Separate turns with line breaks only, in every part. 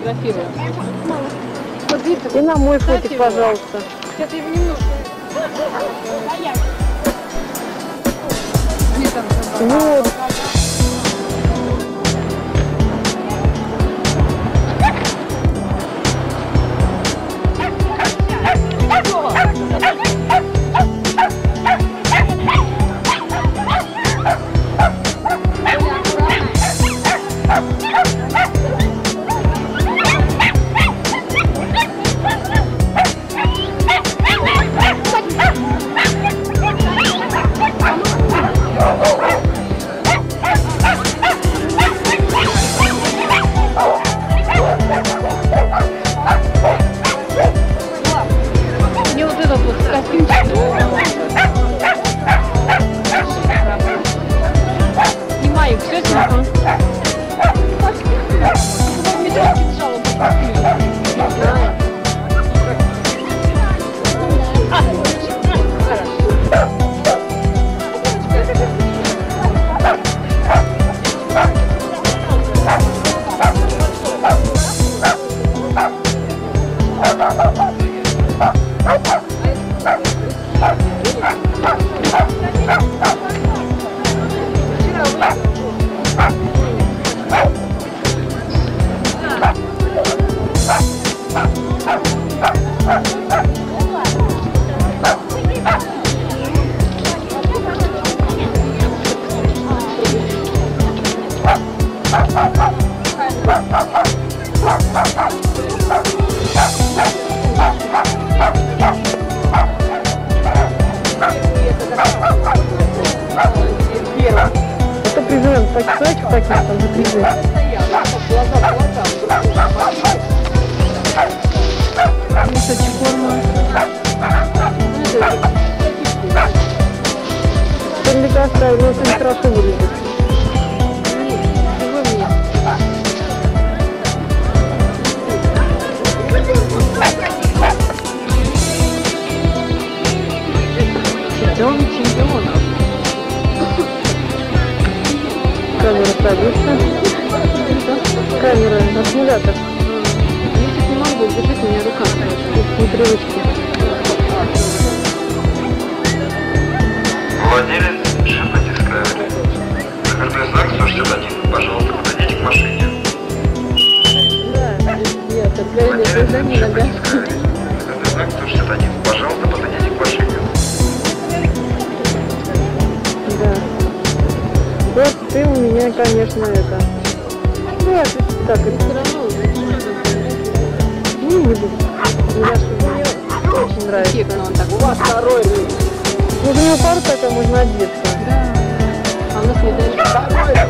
сфотографировать.
И на мой фотик, пожалуйста.
Сейчас я его немножко...
Вот.
Снимаю, все снимаю. Это призываем почитать в таких там закрепить. Кстати, форма. Старика оставили, но очень хорошо выглядит. Чемпион чемпионов. Камера садится. Камера, аккумулятор. Я сейчас не могу, держите у меня рука. Непривычки.
Владелец шипа Discovery. Номерной знак 161. Пожалуйста, подойдите к машине.
Да, нет, откровение создание иногда.
Номерной знак 161. Пожалуйста, подойдите к машине.
Да. Вот ты у меня, конечно, это. Да, так это. Все равно. Не буду. Мне очень нравится.
Он так, у вас второй.
Вот у него пара такая, можно одеться.
Да. А у нас не дали.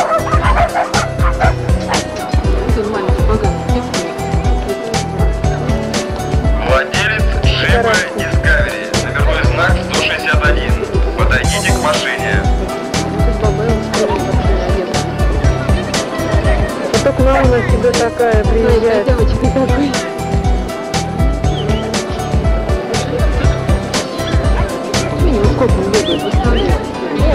Владелец шипа Discovery. Номерной знак 161. Подойдите к машине.
А то к нам у нас тебе такая приезжает.
Девочка такой. Сколько он бегает, выставляет?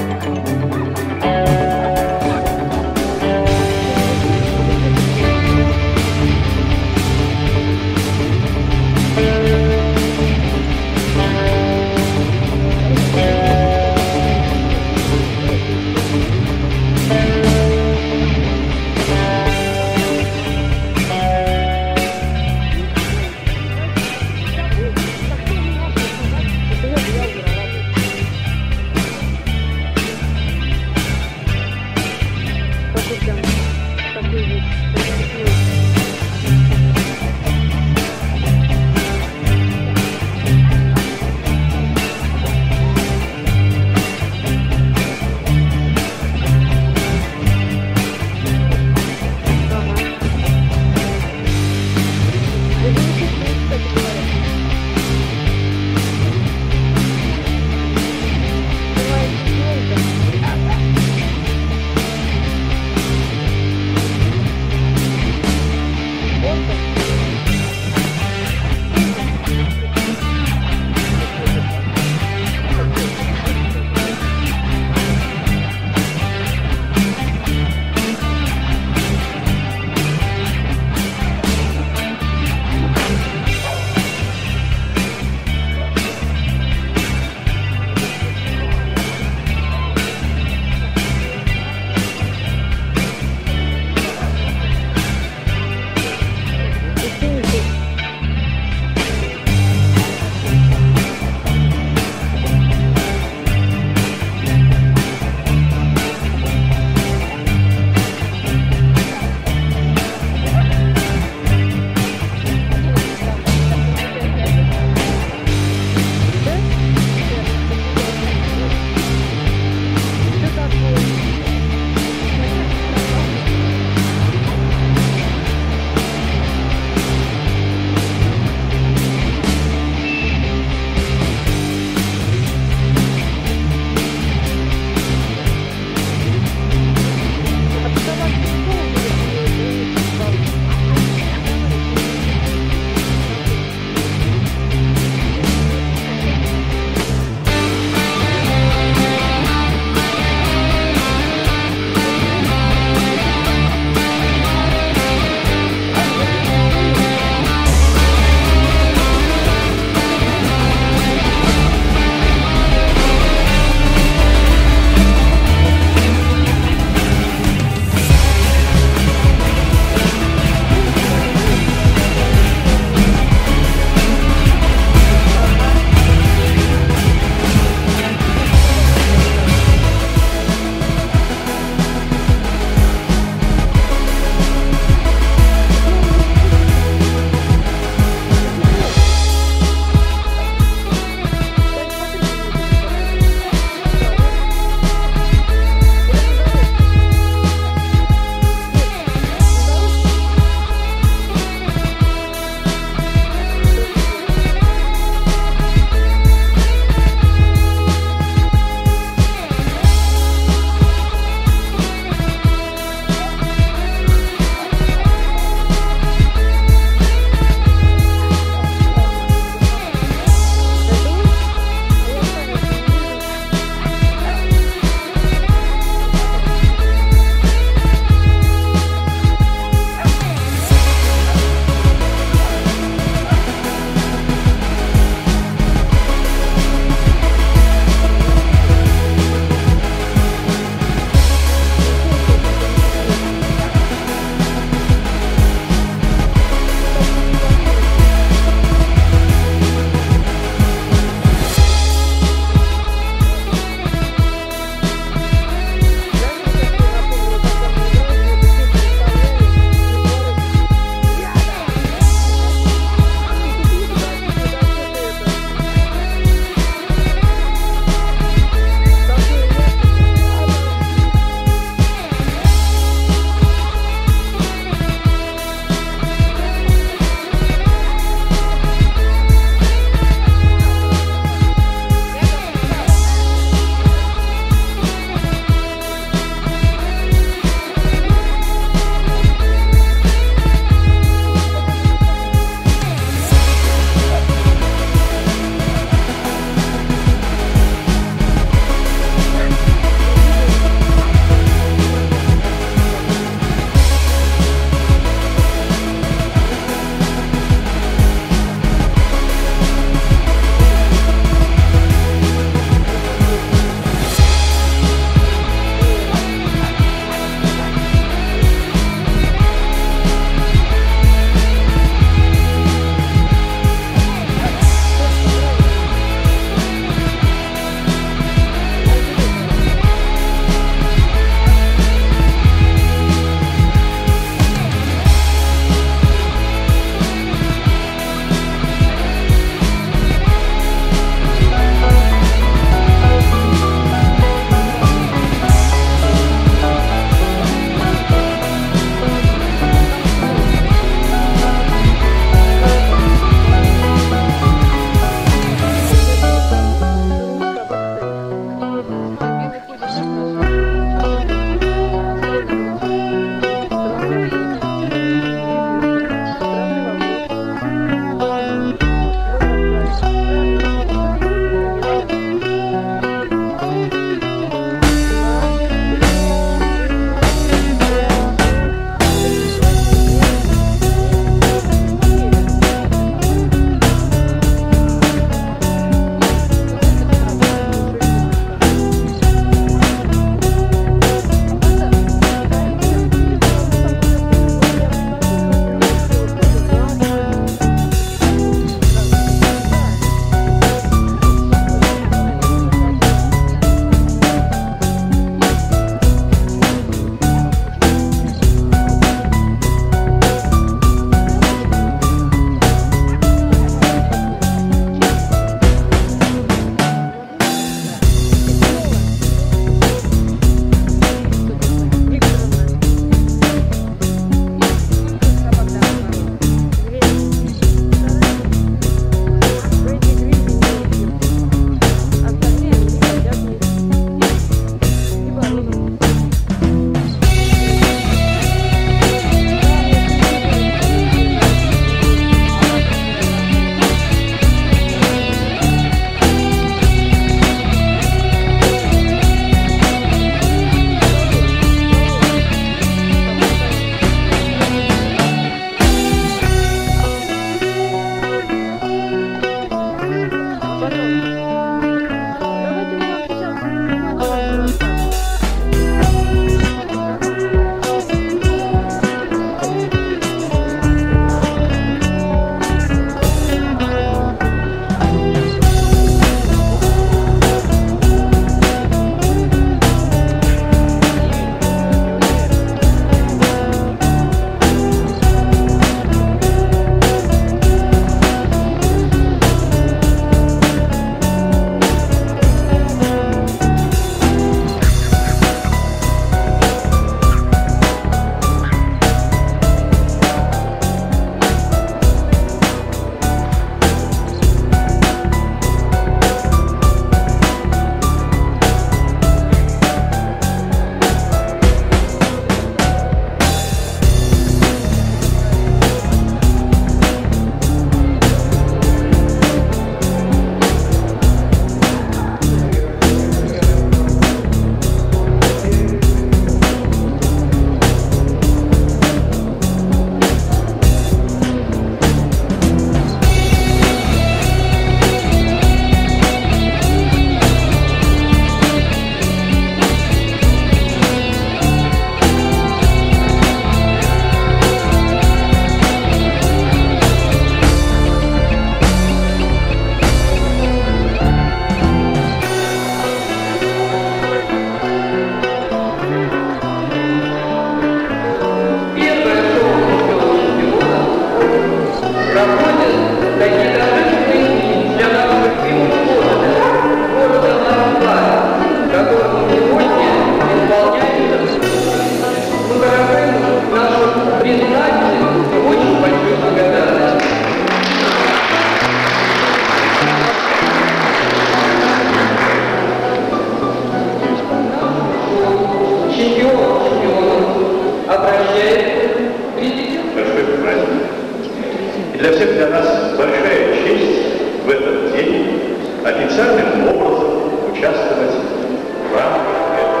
официальным образом участвовать в рамках этого.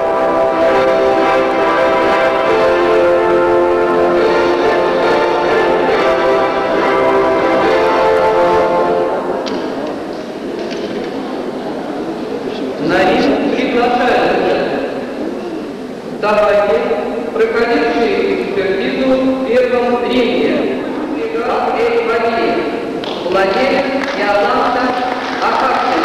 На риск приглашаем товарищи, проходившие экспертизу в первом ринге. Играл Владимир, владелец Иоланта Ахарцин.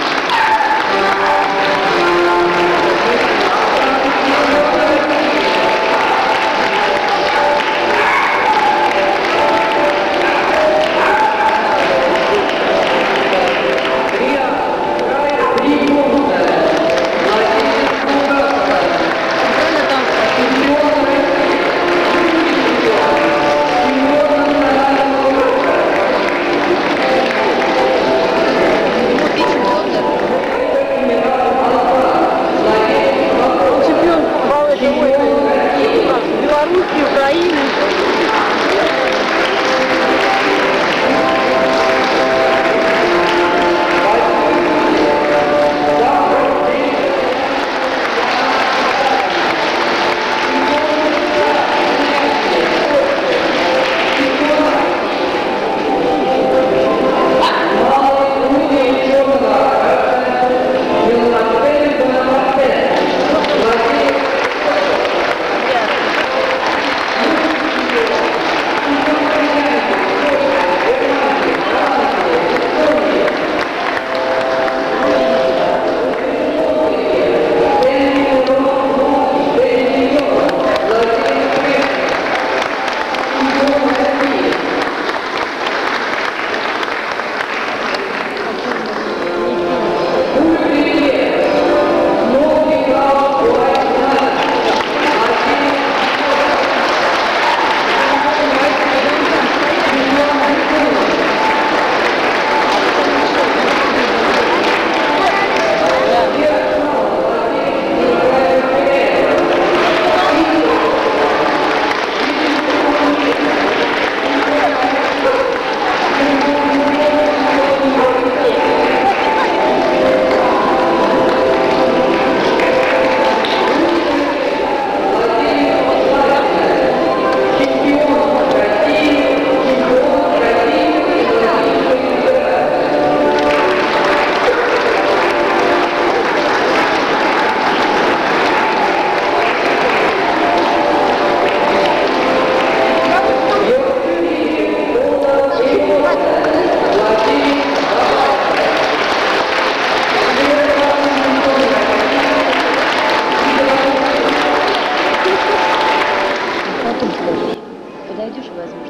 Подойдешь и возьмешь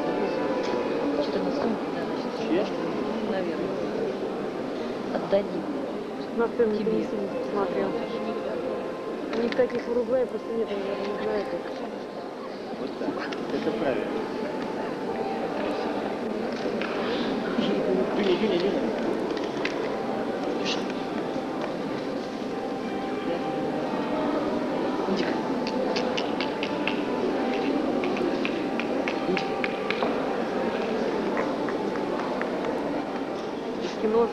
такую 14 сумку, да, значит, наверное. Отдадим.
На сцене
Тебе.
не смотрел. У них таких в Уругвае просто нет, я не знаю как.
Вот так. Это правильно. Юня.
Кино.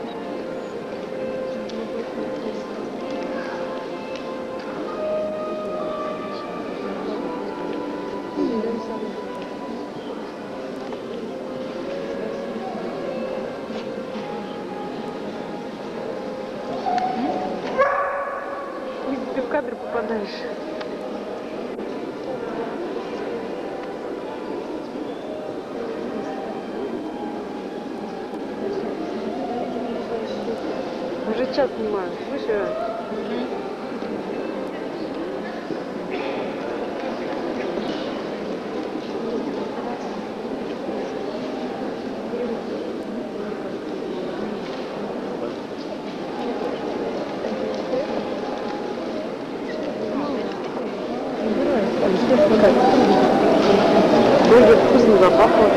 Ты в кадр попадаешь. Уже час снимаю. Слышишь? Будет вкусно запахло.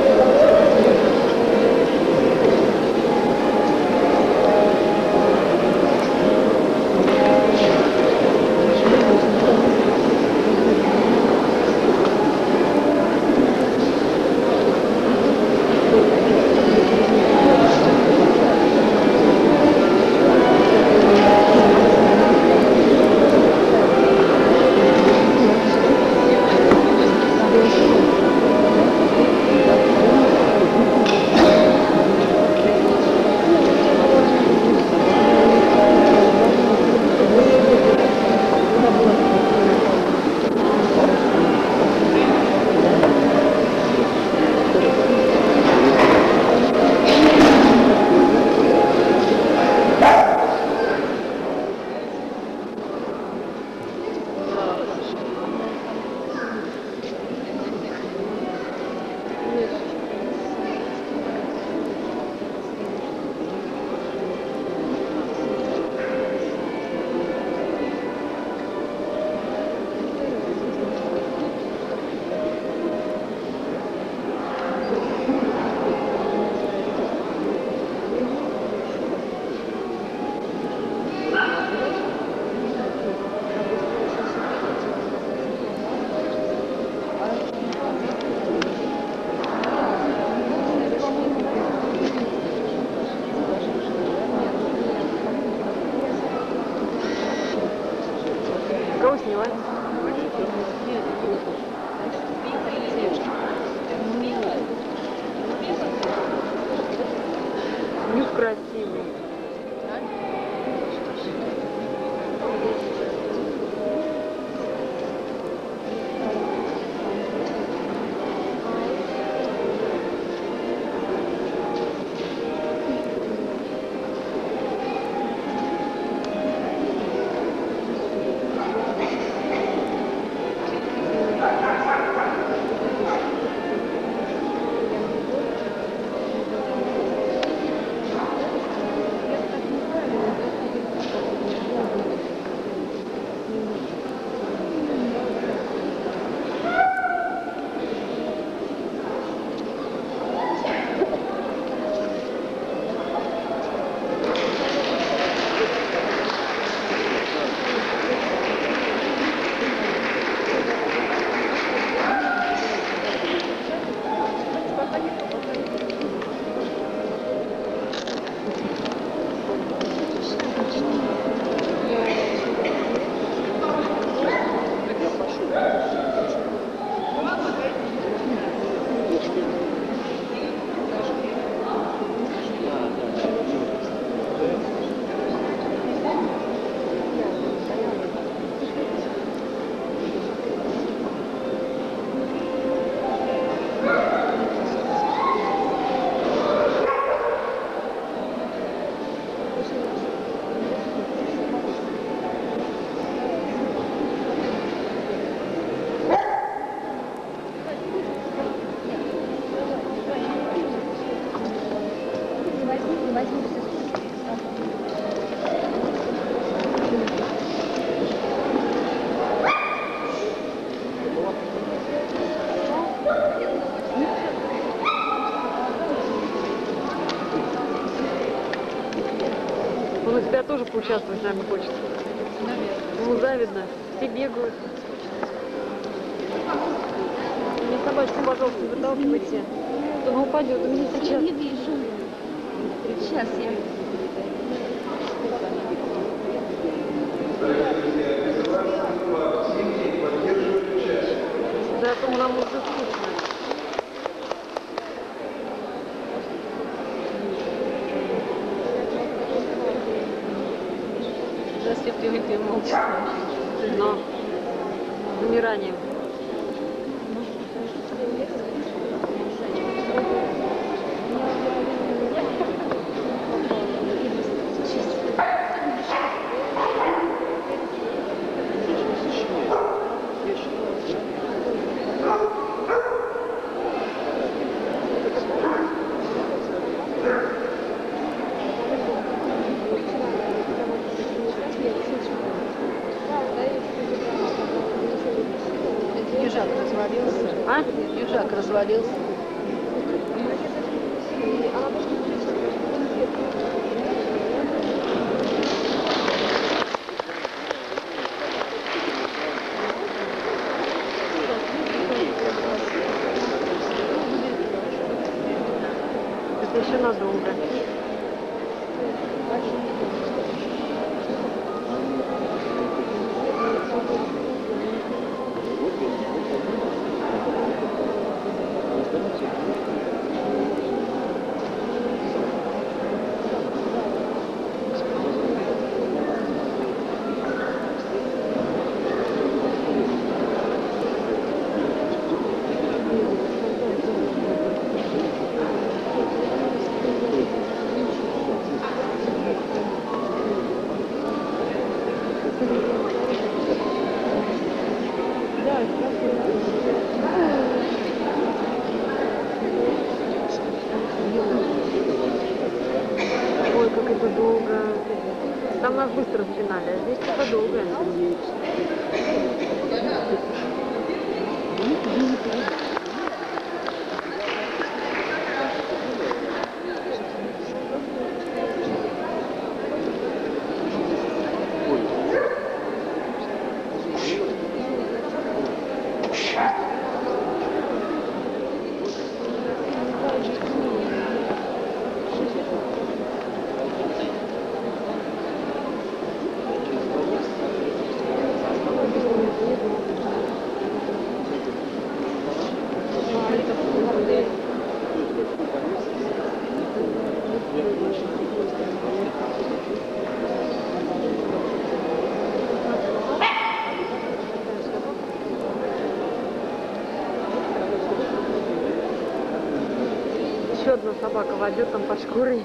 тебя тоже поучаствовать, наверное, хочется. Ему завидно. Все бегают. Мне собачку, пожалуйста, выталкивайте. Она упадет. У меня сейчас.
Не вижу. Сейчас я.
Да, то нам уже скучно.
Здравствуйте, привыкли молча.
Но с замиранием.
Южак развалился.
А?
Южак развалился.
Это еще надолго. Ой, как это долго. Там нас быстро спинали, а здесь это долго. Еще одна собака водит там под шкурой.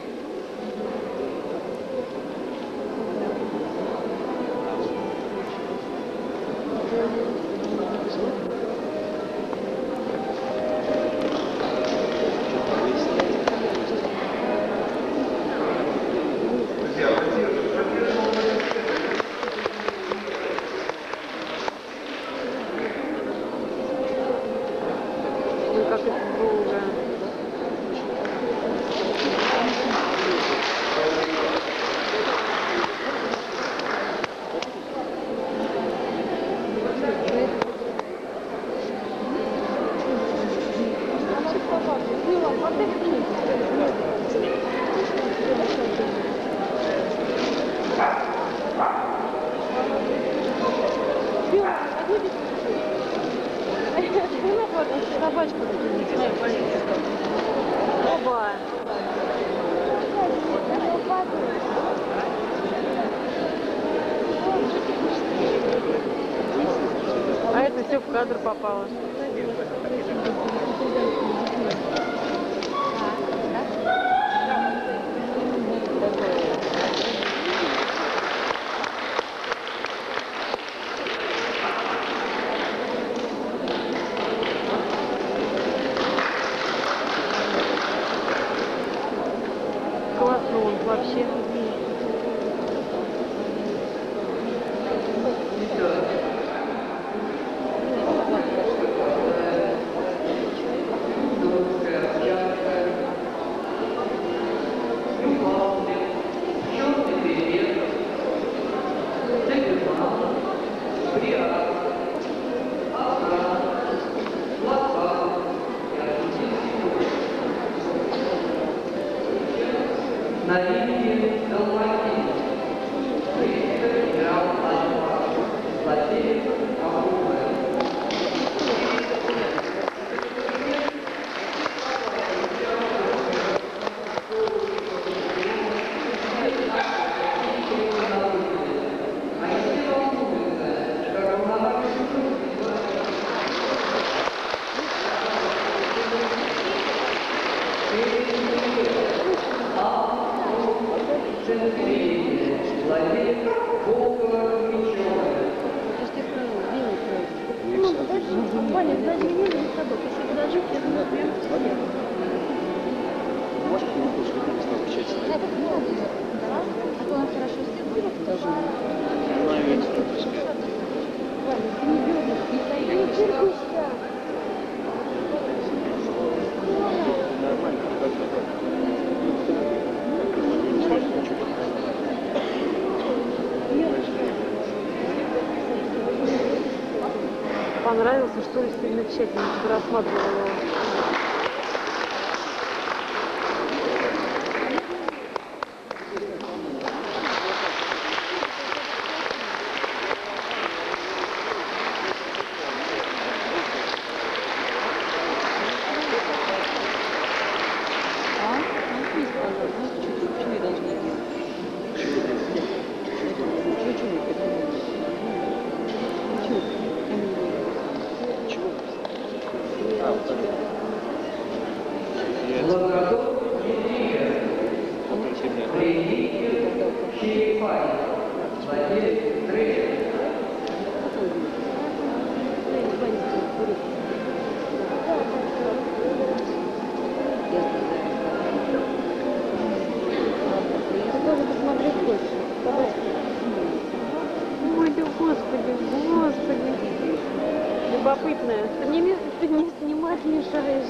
Ой, как это долго. Собачку оба. А это все в кадр попало. Классно он вообще. Понравился, что ли, сильно тщательно рассматривала его. Ой, да господи, господи. Любопытная. Ты не снимать мешаешь.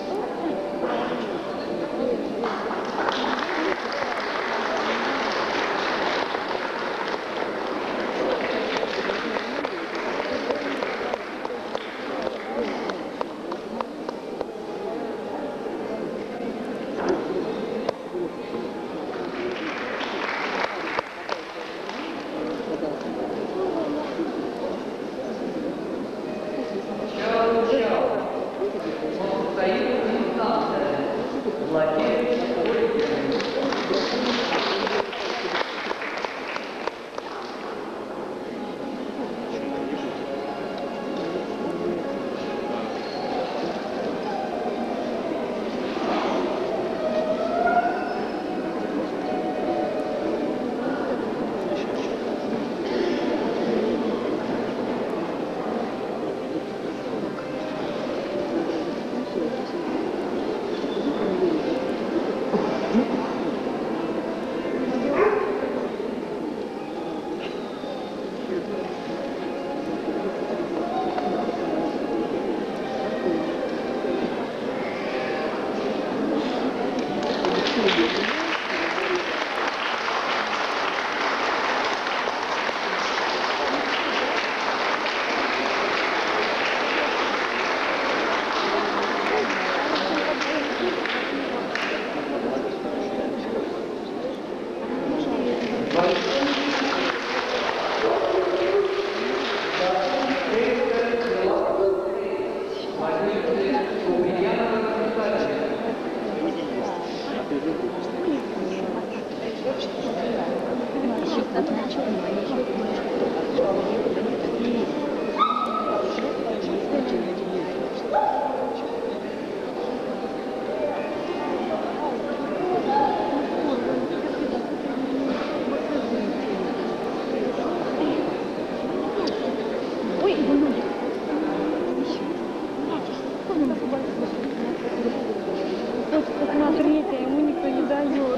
Посмотрите, ему никто не дает.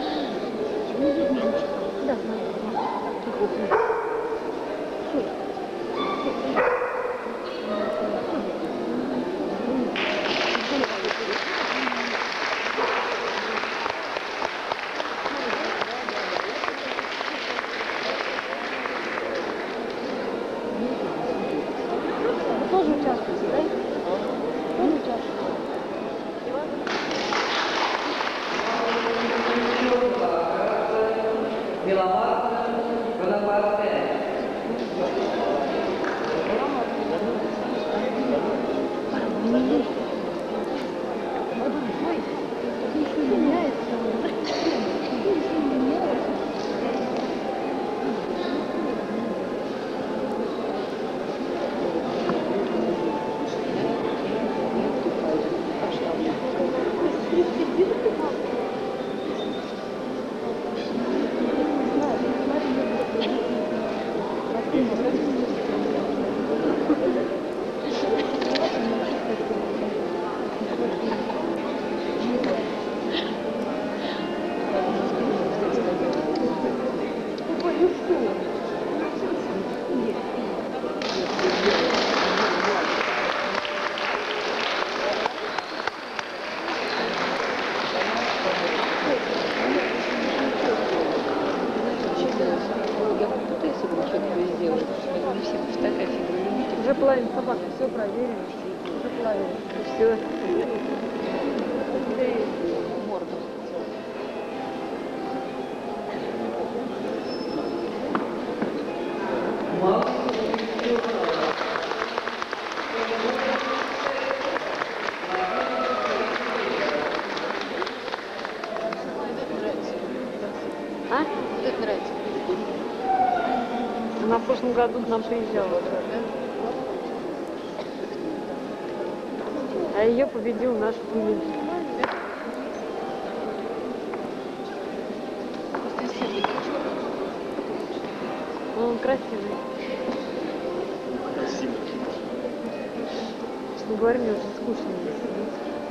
Да, вы тоже участвуете, да? Тоже участвуете?
Миловар Бонапарте.
половина собак, все проверили. Уже половина. Все.
Морду.
А?
Вот это нравится.
Она в прошлом году к нам приезжала. А ее победил наш Пылин. Он красивый.
Красивый.
Честно говоря, мне очень скучно здесь сидеть.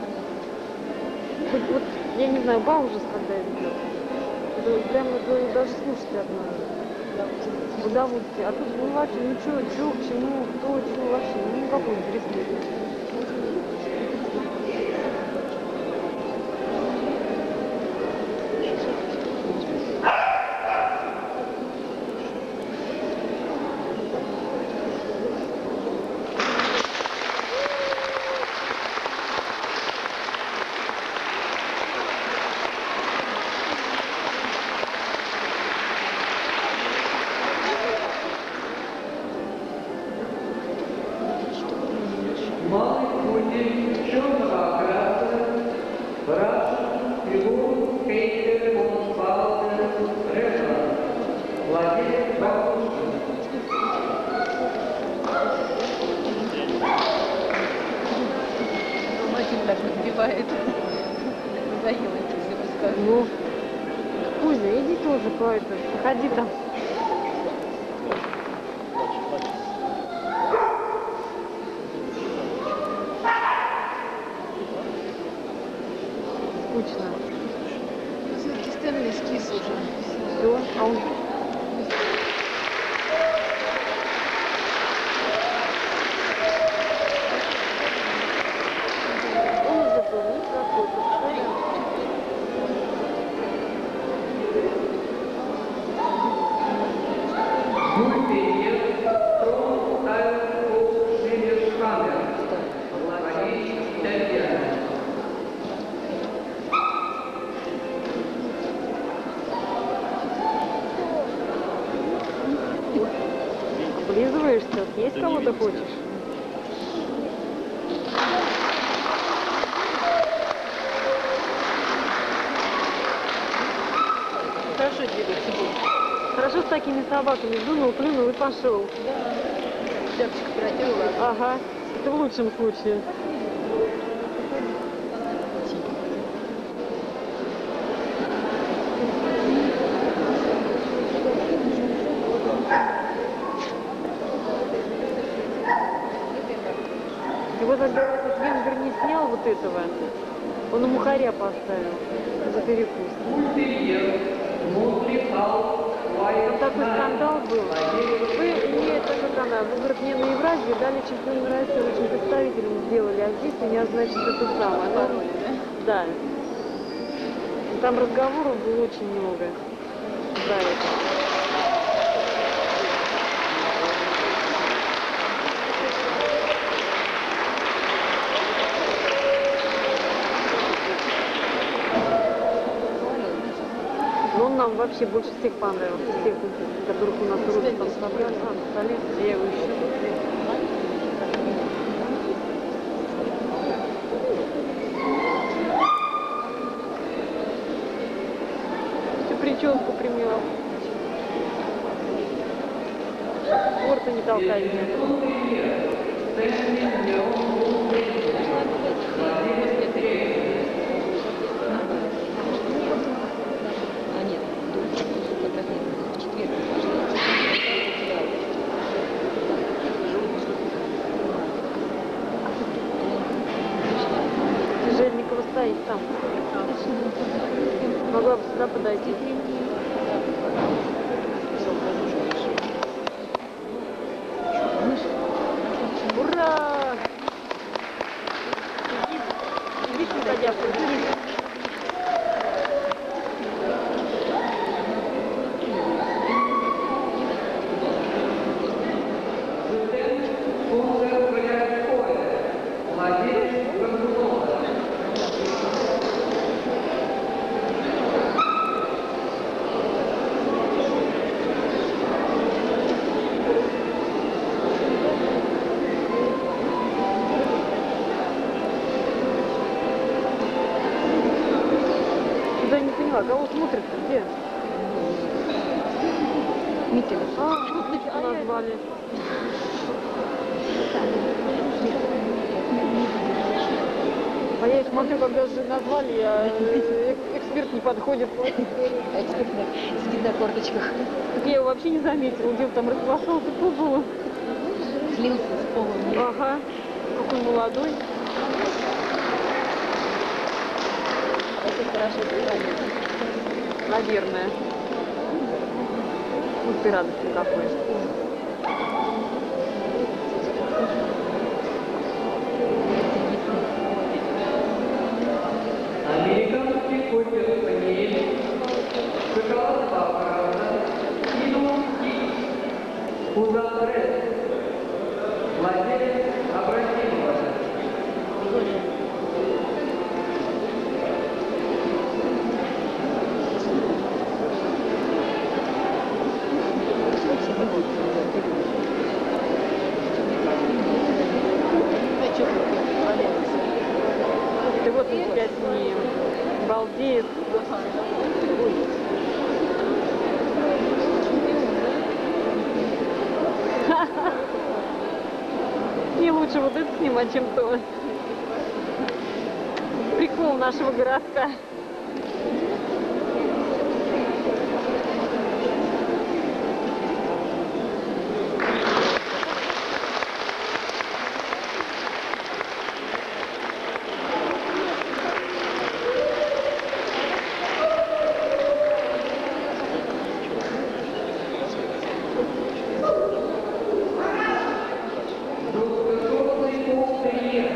Вот, я не знаю, ужас, когда идет. Это прямо даже слушать одно удовольствие. А тут ну вообще ничего, чего, к чему, кто, чего вообще, ну никакой интерес нет.
Малый путин черного окраса, Рашен, Фигур, Кейтер, Монфалтер, Решан, Владимир Бабушкин.
Очень так набивает. Надоело эти все рассказы.
Ну, Кузя, иди тоже походи там. Скучно.
Все-таки Стэнли скис уже.
Все, а он... Он уже был никакой, представляешь?
Мультиев, Трон, Альфу, Шиллершамер, Владимир Тельян.
Облизываешься? Есть кого-то хочешь?
Хорошо двигать себе.
Хорошо с такими собаками. Дунул, плюнул и пошел.
Шапочку протерла.
Ага, это в лучшем случае. И вот когда этот венгер не снял вот этого, он ему мухаря поставил за перекус.
Мультиев, Мутрихал,
Там такой скандал был. Вы не это как она, вы, говорит, мне на Евразии дали чемпион России, очень представителем сделали, а здесь меня, значит, это самое.
Пароли, да?
Да. Там разговоров было очень много. Да, это. Но он нам вообще больше всех понравился, всех, которых у нас уже там собрали. А, на столе, я его ищу. Всю прическу примела. Порта не толкай меня.
А нет, как раз нет, в четверг пошла.
Жельникова стоит там. Могла бы сюда подойти. Ура! Иди сюда, дядя, иди.
Он
А назвали. А я их смотрю, когда же назвали, а эксперт не подходит.
А эксперт сидит на корточках.
Так я его вообще не заметила, где он там распластался по полу.
Слился с полом.
Ага, какой молодой.
Это хорошо сохранится.
Наверное. Ух ты, радостный какой.
Американский копер Спаниель, шоколад Баварана, Кино Икс, Кузан Ред, владелец Абрахимова.
Ты вот он опять с ним. Балдеет. Не лучше вот это снимать, чем то. Прикол нашего городка.
Двухсотый полпремьер.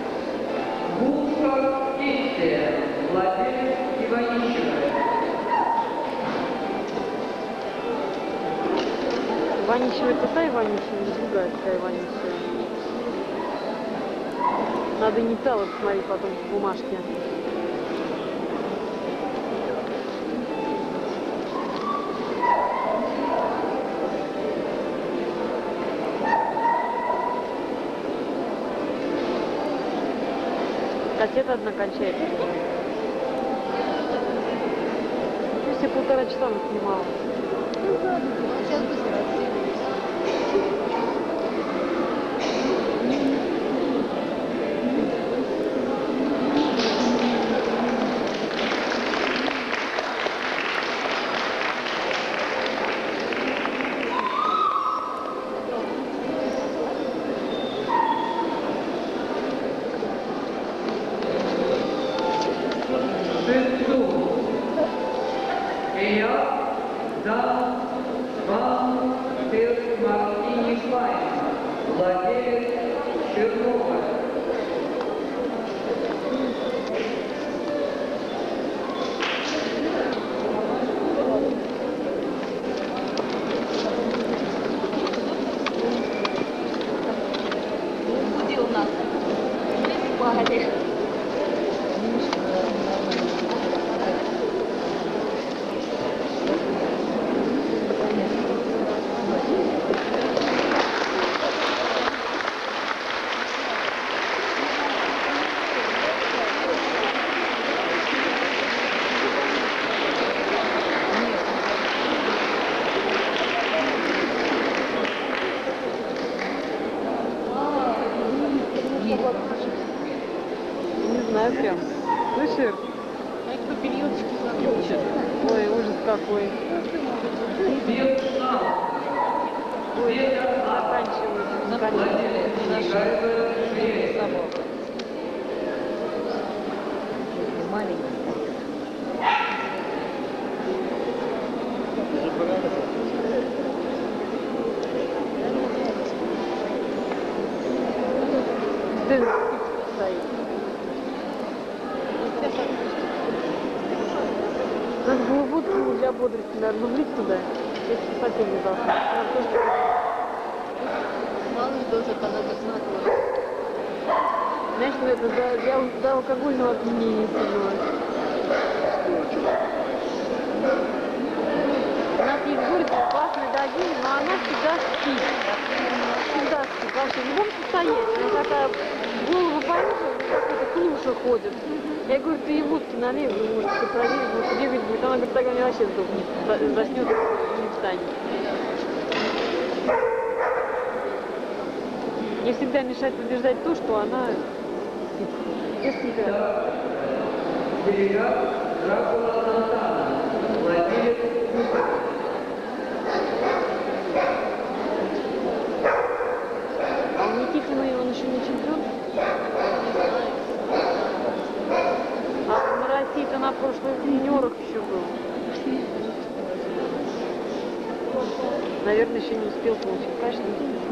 Гулка Кистия, владелец Иванищева.
Иванищева это та Иванищева или другая такая Иванищева? Надо инициалы посмотреть потом в бумажке. Кассета одна кончается. Я все 1,5 часа снимала.
Сейчас быстро отсыпались.
Шесту. Эйя Дан Ван Мартини Швайн, владелец Чернова.
Будил нас. Мы спали.
Не знаю прям. Слышишь?
А их папильончики закручены.
Ой, ужас какой.
Вьетнам. Вьетнам.
Заканчивают.
Владелец Николаева Швея.
Маленький.
Ты стоит. Надо было водку для бодрости, наверное, влить туда. Если совсем не должна. Надо тоже...
Мало ли доза, она как знакомая.
Знаешь, что это для алкогольного опьянения сильного. У нас есть горькая, классная дозина, но она всегда спит. Всегда спит. Вообще, в любом состоянии. Она такая голову пониже, какой-то клуша ходит. Я говорю, ты ей водки налей, может, ты проверишь, может, бегать будет. Она говорит, тогда мне вообще сдохнет, заснет и не встанет. всегда мешает побеждать то, что она без тебя.
Делегат Дракула Сантана, владелец Кубка.
А у Никифина он еще не чемпион? А на России-то на прошлых юниорах еще был. Наверное, еще не успел получить качество.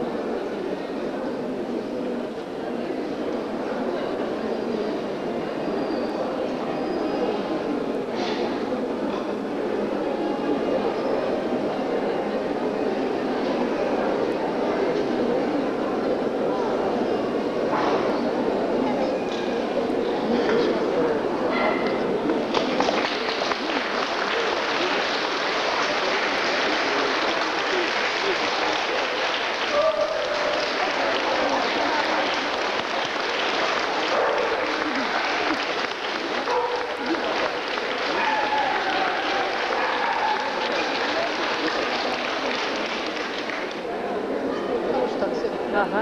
Ага.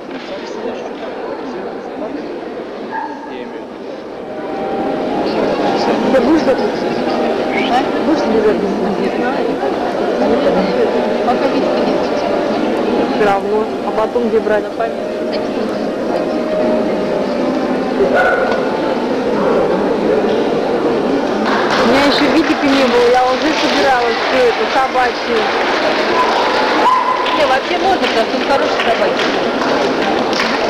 Ты будешь записывать? Будешь ли записывать?
Не знаю. Пока видео нет.
Все равно. А потом где брать?
На память.
У меня еще видика не было, я уже собиралась все это собачье.
Не, вообще можно, потому что он хороший собаки.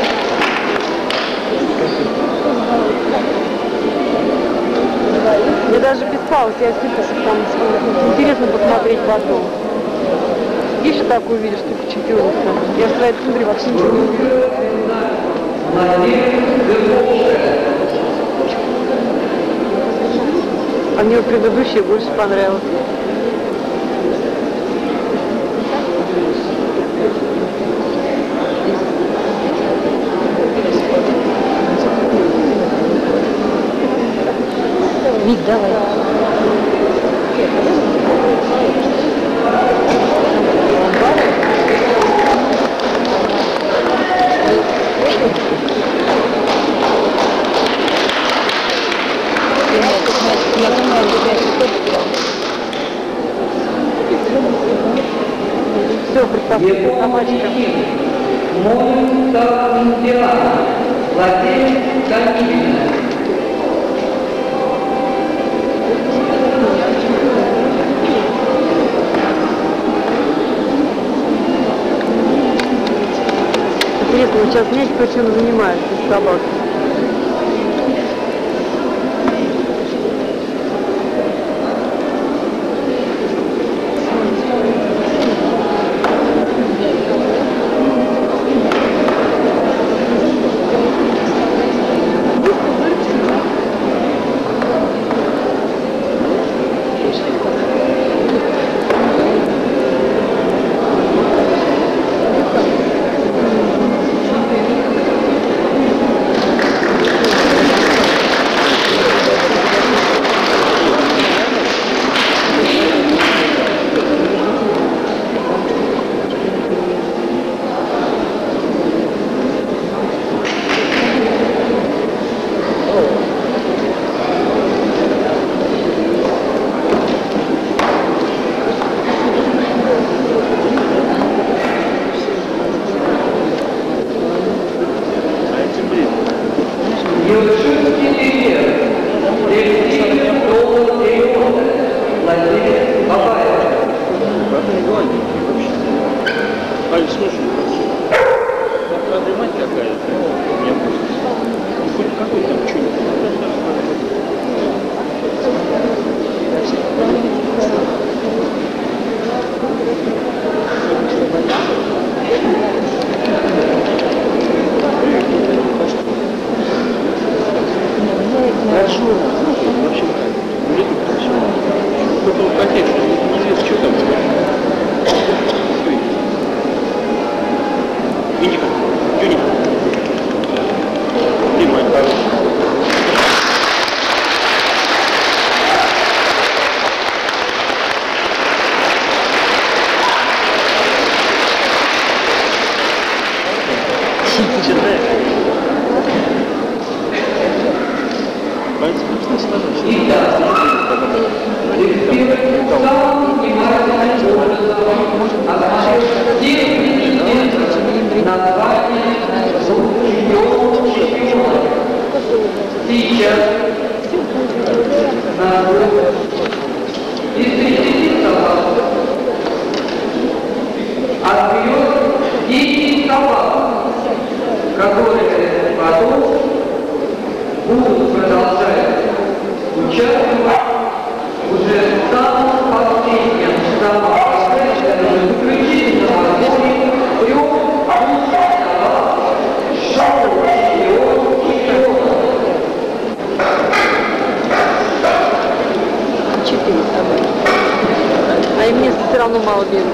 Я даже без пауз, я типа, там интересно посмотреть потом. Еще так увидишь, только чемпионство. Я в своей тундре вообще ничего не увидела. А мне предыдущее больше понравилось.
Вик, давай. Я думаю,
Все, представьте, собачка.
Монта Индиана, владелец Канибина.
Интересно, вот сейчас мяч, кто чем занимается с собакой.
Елшинский премьер, Дельфин Доллар Леона, владелец Бабаева.
Ань, слушай, надо мать какая-то. У меня просто хоть какой там что-нибудь. Хорошо. Вообще, все. Кто-то хотел, что неизвестно, что там.
название чемпиона. Сейчас из 30 собак отберет 10 собак, которые потом будут продолжать участвовать уже в самом последнем заключительном отборе 3 лучших собак шоу чемпиона.
4 собаки. А им места все равно мало берут.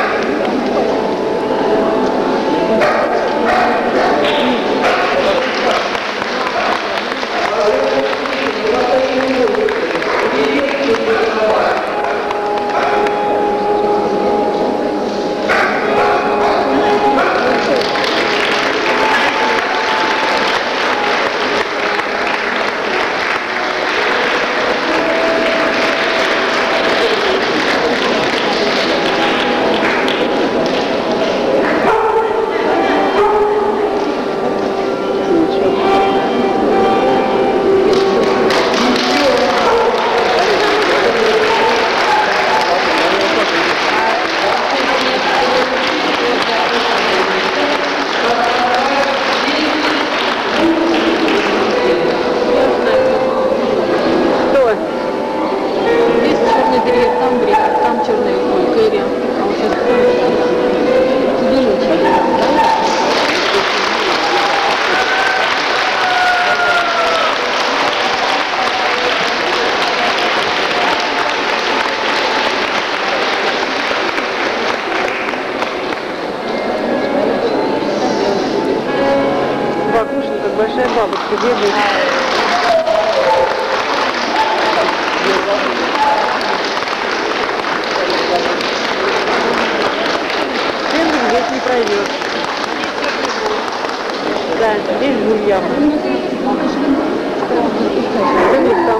Большая бабушка бегает. Центр здесь не пройдет. Да, здесь был явно. Центр там.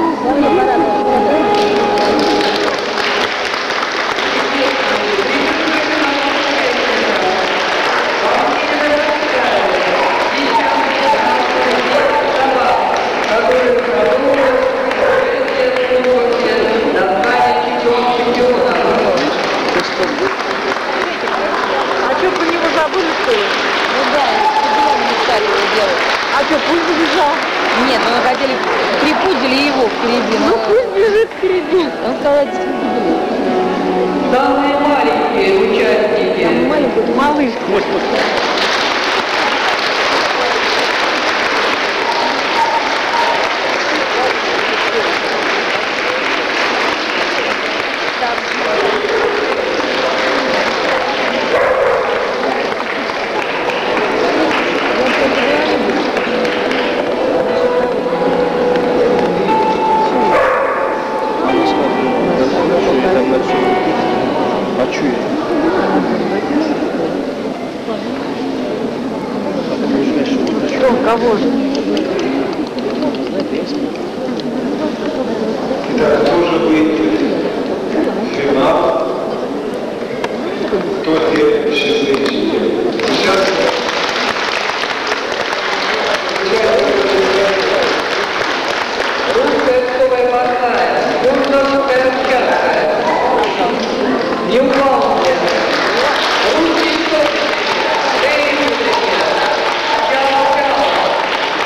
А что, пусть побежал?
Нет, мы хотели припудили его впереди.
Ну пусть бежит впереди.
Он сказал, действительно.
Самые маленькие участники.
Самый маленький, малыш. Кого же?
Итак, должен быть финал. Кто делает счастливый? Сейчас.
Русская школа Москвы, Южно-Русская Чарка, Ньюкаслер, Русский Сочи, Рейнджеры, Чао-Чао,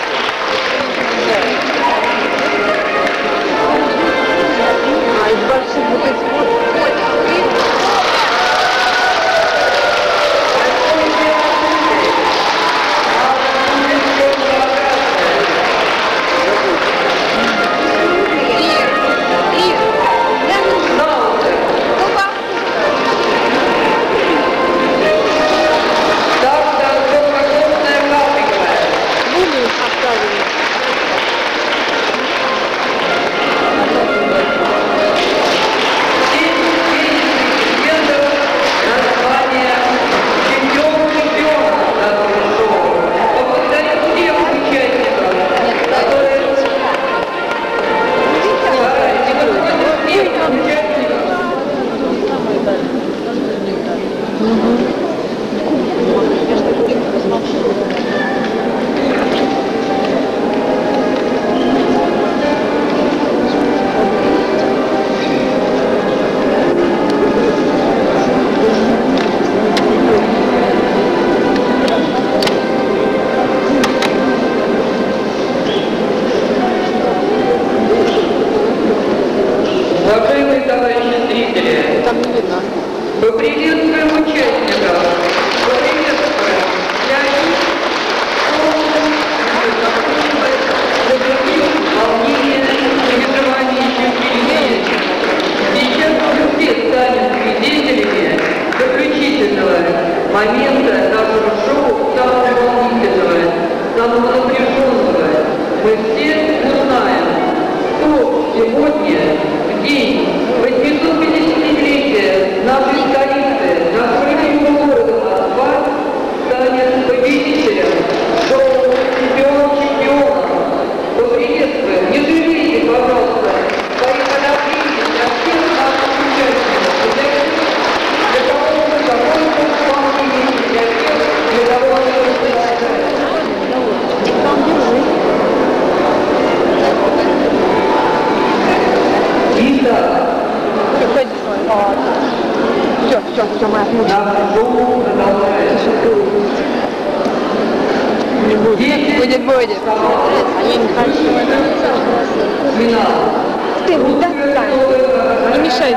удивительного момента нашего шоу, самого волнительного, самого напряженного, мы все узнаем, кто сегодня, в день 850-летия нашей столицы, нашего любимого города Москва, станет победителем шоу «Чемпион чемпионов». Поприветствуем, не жалейте, пожалуйста, своих одобрений для всех наших участников, для кого мы закончим исполнение, для всех, для кого мы
Все, моя смутка. Не будет. Будет. А я не хочу. Ты не достань. Не мешай.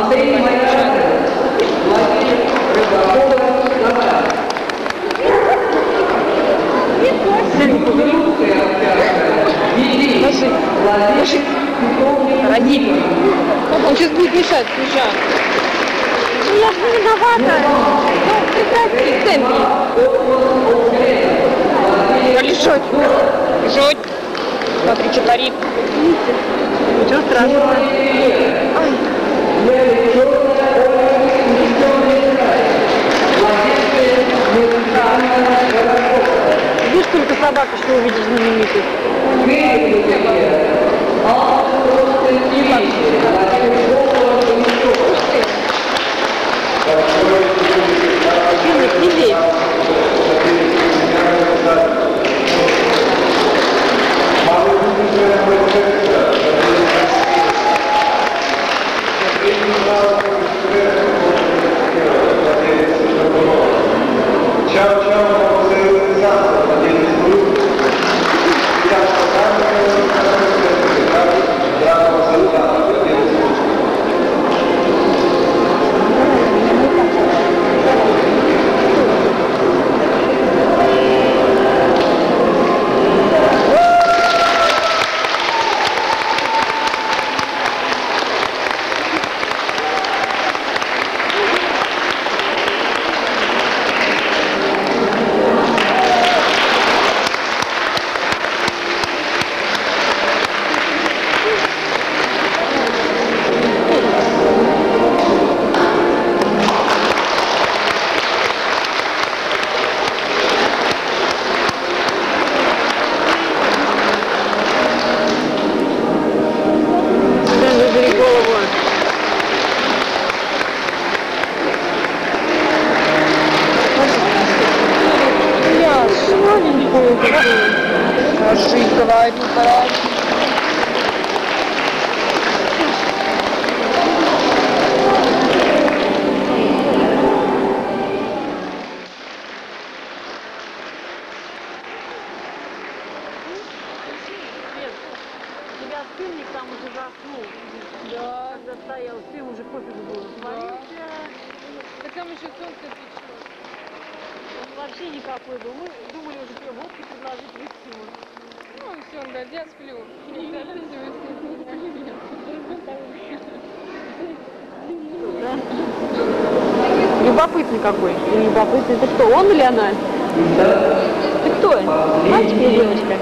Ложись. Ради. Он сейчас будет мешать, слушай. Ну я же не виновата. Ну, прекрати, в темпе. Полежать. Жуть. Смотри, что творит. Ничего страшного. Ай. Видишь, сколько собак еще увидишь знаменитых. Фильмик, не бей. Любопытный какой. Любопытный. Это кто, он или она? Ты кто? Мальчик или девочка?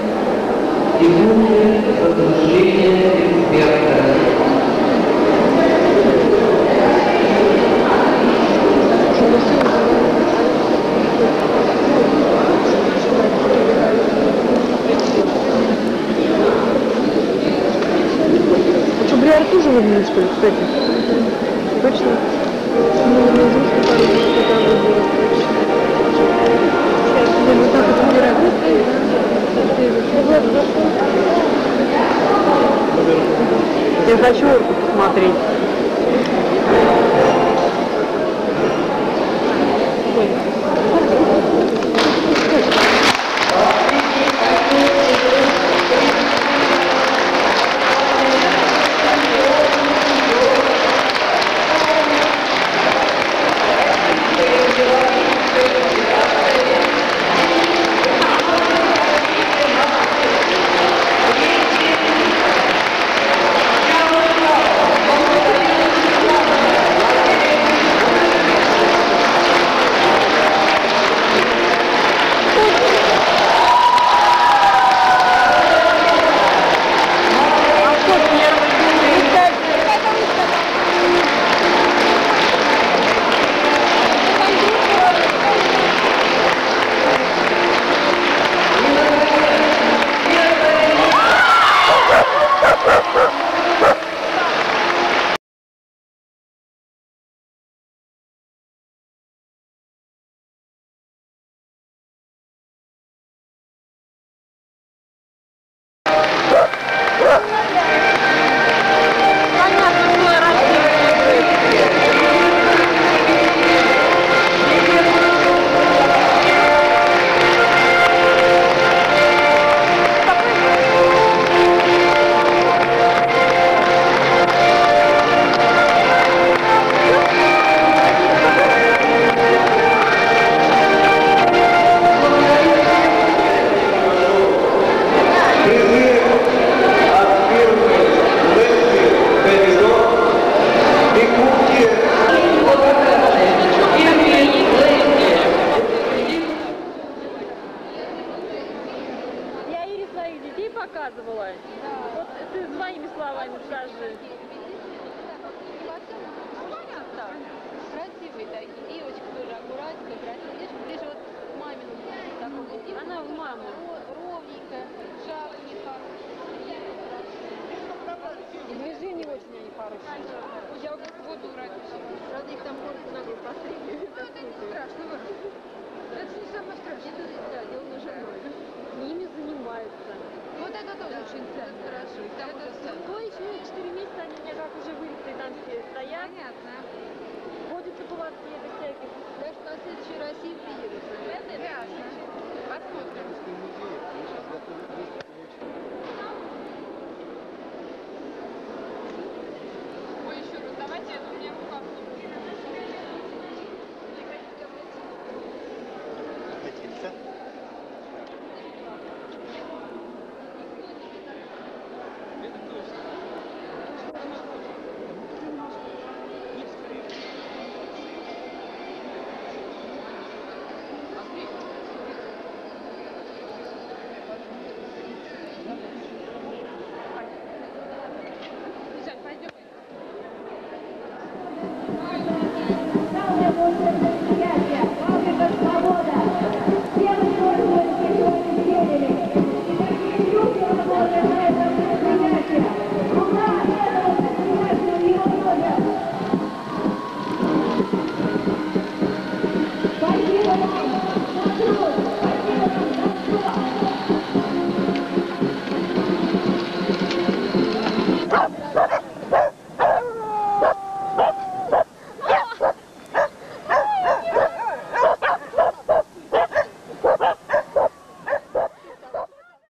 А что, Бриар тоже выглядит, что ли, кстати? Точно? Я хочу орку посмотреть. сказать. Вот ты своими словами скажи.
Так, красивые такие, девочка тоже аккуратненькая, красивая. Видишь, ближе вот к мамину такому типу.
Она в маму.
Ровненькая, шаг у них хороший.
И движения очень они хорошие.
Я вот воду врать.
Правда, их там просто на год постригли.
Ну, это не страшно, вырастет. Это не самое страшное.
Да, дело на женой. С ними занимаются.
Вот это тоже очень ценно. Хорошо. Это ценно.
Ну, еще 4 месяца они у меня как уже вырезали, там все стоят.
Понятно.
Ходят на поводке, это всяких.
Так что на следующей России приедут. Это ясно. Посмотрим. Ой, еще раз, давайте это у меня в руках.
Годится.
Stop!